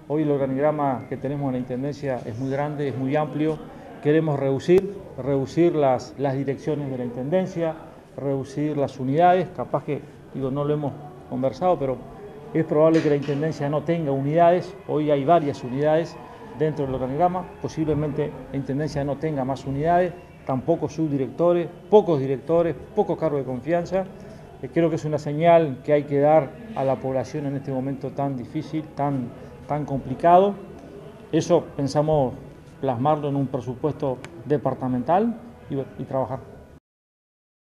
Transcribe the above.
Hoy el organigrama que tenemos en la Intendencia es muy grande, es muy amplio. Queremos reducir las direcciones de la Intendencia, reducir las unidades. Capaz que, no lo hemos conversado, pero es probable que la Intendencia no tenga unidades. Hoy hay varias unidades dentro del organigrama. Posiblemente la Intendencia no tenga más unidades, tampoco subdirectores, pocos cargos de confianza. Creo que es una señal que hay que dar a la población en este momento tan difícil, tan complicado. Eso pensamos plasmarlo en un presupuesto departamental y trabajar.